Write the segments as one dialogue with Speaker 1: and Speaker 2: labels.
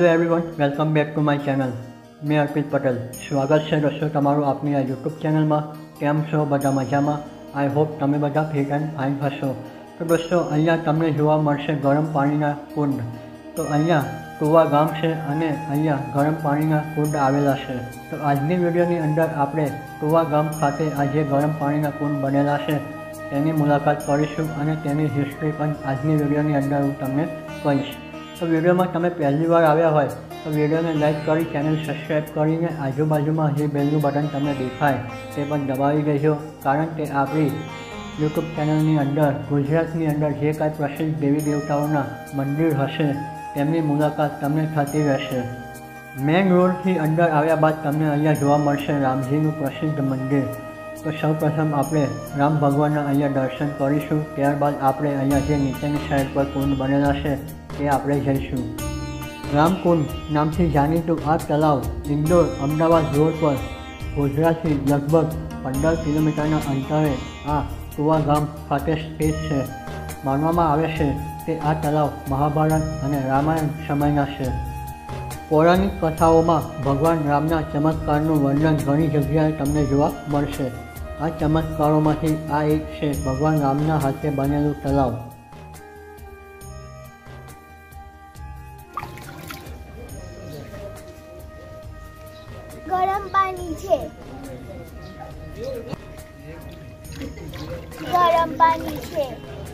Speaker 1: Hello everyone, welcome back to my channel. मैं अर्पित पटेल। स्वागत है दोस्तों तमाરું આપની આ यूट्यूब चैनल में। केम छो बधा मजामा? आई होप तमे बधा फिट एंड फाइन हशो। तो दोस्तों अहींया तमने जोवा मळशे गरम पाणीना कुंड। तो अहींया टोवा गाम छे अने अहींया गरम पाणीना कुंड आवेला छे। तो आजनी विडियोनी अंदर आपणे टोवा गाम खाते आ जे गरम पाणीना कुंड बनेला छे तेनी मुलाकात करीशुं अने तेनी हिस्ट्री पण आजनी विडियोनी अंदर हूँ तमने कहीश। तो वीडियो में तमे पहली बार आव्या होय तो वीडियो ने लाइक करी चैनल सब्सक्राइब करीने आजूबाजू में जे बेलनु बटन तमने देखाय ते पण दबावी देजो, कारण के आपणी यूट्यूब चैनल अंदर गुजरातनी अंदर जे कांई प्रसिद्ध देवी देवताओना मंदिर हशे तेमनी मुलाकात तमने थती रहेशे। मेन रोड थी अंदर आव्या बाद तमने अहींया जोवा मळशे रामजीनुं प्रसिद्ध मंदिर। तो सौ प्रथम आपणे राम भगवानना अहींया दर्शन करीशुं, त्यारबाद आपणे अहींया जे नीचेनी साइड पर कुंड बनेला छे ते आपणे जईशुं। रामकुंड नामथी जाणीतुं आ तलाव इंदोर अमदावाद रोड पर गोधराथी लगभग 15 किलोमीटरना अंतरे आ टोवा गाम खाते स्थित छे। मानवामां आवे छे के आ तलाव महाभारत अने रामायण समयना छे। पौराणिक कथाओं में भगवान रामना चमत्कारनुं वर्णन घणी जग्याए तमने जोवा मळशे। आ चमत्कारोमांथी आ एक छे भगवान रामना हाथे बनेलुं तलाव।
Speaker 2: गरम पानी छे, गरम पानी छे,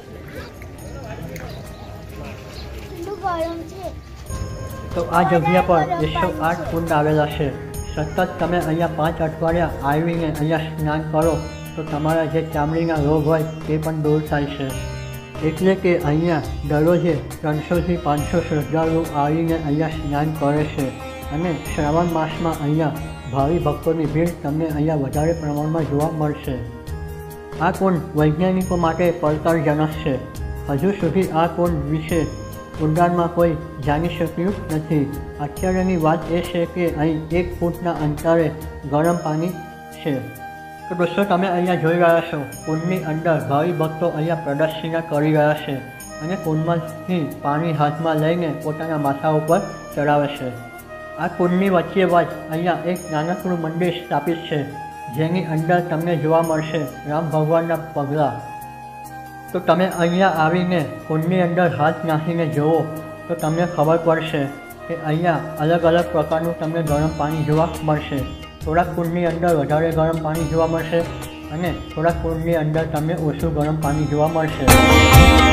Speaker 2: गरम छे।
Speaker 1: तो आ जग्या पर 108 कुंड आवेला छे। सतत तमे अहींया 5 अठवाडिया आवीने अहींया स्नान करो तो तमारा जे चामड़ीना रोग होय ते पण दूर थाय छे। एटले के अहींया दररोजे 300 થી 500 श्रद्धालु आवीने अहींया स्नान करे छे अने श्रावण मास में अहींया भावी भक्तों की भीड़ तमने अहींया वधारे प्रमाण में जोवा मळशे। आ कुंड वैज्ञानिकों माटे પડકારજનક छे। हजू सुधी आ कुंड विषे ઊંડાણમાં कोई जानी शक्युं नथी। आश्चर्यनी वात ए छे के अहीं 1 फूटना अंतरे गरम पानी छे। तो दोस्तों तमे अहींया जोई रह्या छो कुंडनी अंदर भावी भक्तो अहींया प्रदक्षिणा करी रह्या छे अने कुंडमांथी पाणी हाथमां लईने पोताना माथा उपर चढ़ावे छे। आ कुंडनी वच्चे वच अहींया एक नानकड़ुं मंदिर स्थापित छे जेनी अंदर तमने जोवा मळशे राम भगवानना पगला। तो तमे अहींया आवीने कुंडनी अंदर हाथ नाखीने जोवो तो तमने खबर पड़शे के अहींया अलग अलग प्रकारनुं तमने गरम पाणी जोवा मळशे। थोड़ा कुंडनी अंदर वधारे गरम पाणी जोवा मळशे अने थोड़ा कुंडनी अंदर तमने ओछुं गरम पाणी जोवा मळशे।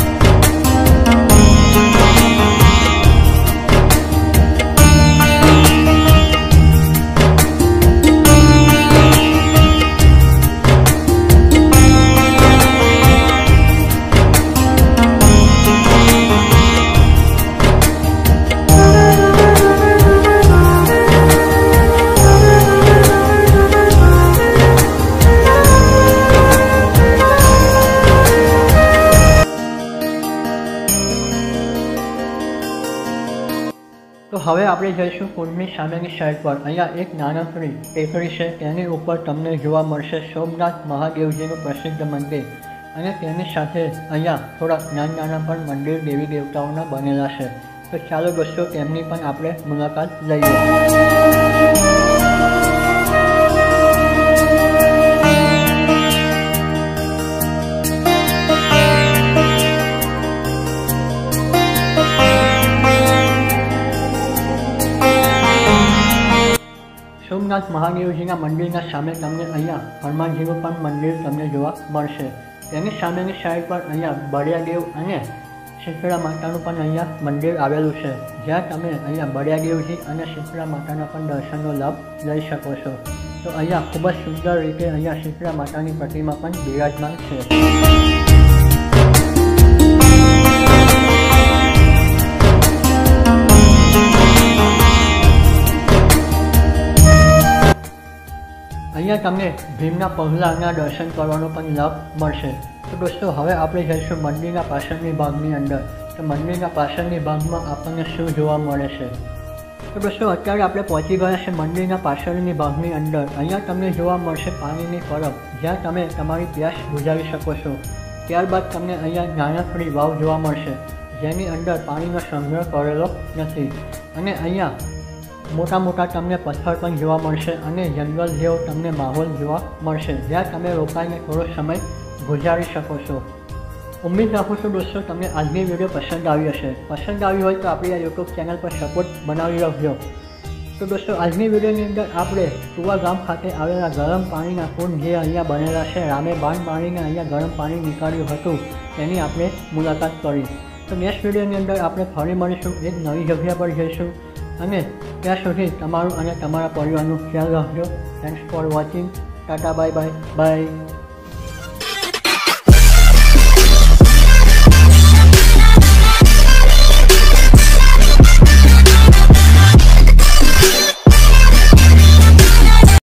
Speaker 1: तो हवे आपणे जईशुं कुंडनी सामेनी साइड पर। अहींया एक नानकड़ी टेकरी छे, तेनी उपर तमने जोवा मळशे सोमनाथ महादेवजीनुं प्रसिद्ध मंदिर अने तेनी साथे अहींया थोड़ा नाना पण मंदिर देवी देवताओना बनेला छे। तो चालो दोस्तों तेमनी पण आपणे मुलाकात लईए। सोमनाथ महादेवजीना मंदिरना सामे तमने अहींया हनुमानजीनुं पण मंदिर तमने जोवा मळशे। तेनी सामेनी साइड पर अहींया बळियादेव अने शीतळा मातानुं पण अहींया मंदिर आवेलुं छे, ज्यां तमे अहींया बळियादेवजी अने शीतळा माताना पण दर्शननो लाभ लई शको छो। तो अहींया खूब ज सुंदर रीते अहींया शीतळा मातानी प्रतिमा पण बिराजमान छे। अहींया तमने भीमना पगलाना दर्शन करवानो पण लाभ मळशे। तो दोस्तों हवे आपणे जईशुं मंदिरना पाछळनी भागनी अंदर। तो मंदिरना पाछळनी भागमां आपणने शुं जोवा मळे छे? तो दोस्तों अत्यारे आपणे पहोंची गया छे मंदिरना पाछळनी भागनी अंदर। अहींया तमने जोवा मळशे पाणीनी परब, ज्यां तमे तमारी प्यास बुझावी शको छो। त्यारबाद तमने अहींया नानकड़ी वाव जोवा मळशे, જેની અંદર પાણીનો સંગ્રહ કરેલો નથી. અને અહીંયા મોટા મોટા તમને પથ્થર પણ જોવા મળશે અને જંગલ જેવો તમને માહોલ જોવા મળશે, જ્યાં તમે રોકાઈને થોડો સમય ગુજારી શકો છો. ઉમ્મીદ રાખું છું દોસ્તો તમને આજની વિડીયો પસંદ આવી હશે. પસંદ આવી હોય તો આપણી આ યુટ્યુબ ચેનલ પર સપોર્ટ બનાવી રાખજો. તો દોસ્તો આજની વિડીયોની અંદર આપણે ટુવા ગામ ખાતે આવેલા ગરમ પાણીના કુંડ જે અહીંયા બનેલા છે, રામે બાણ મારીને અહીંયા ગરમ પાણી નીકાળ્યું હતું, તેની આપણે મુલાકાત કરી. તો નેક્સ્ટ વિડીયોની અંદર આપણે ફરી મળીશું, એક નવી જગ્યા પર જઈશું. અને ત્યાં સુધી તમારું અને તમારા પરિવારનું ખ્યાલ રાખજો. Thanks for watching. Tata bye bye by.